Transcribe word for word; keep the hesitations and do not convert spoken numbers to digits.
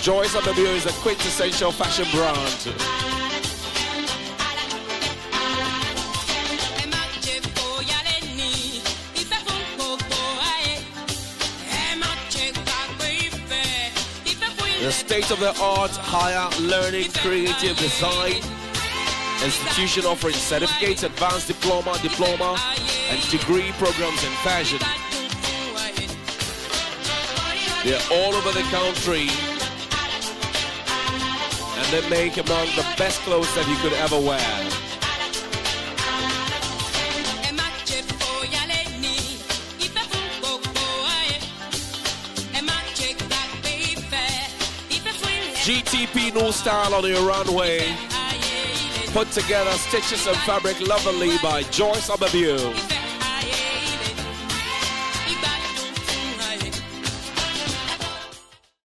Joyce Ababio is a quintessential fashion brand. The state-of-the-art higher learning, creative design institution offering certificates, advanced diploma, diploma, and degree programs in fashion. They're all over the country, and they make among the best clothes that you could ever wear. G T P new style on your runway. Put together stitches and fabric lovingly by Joyce Ababio.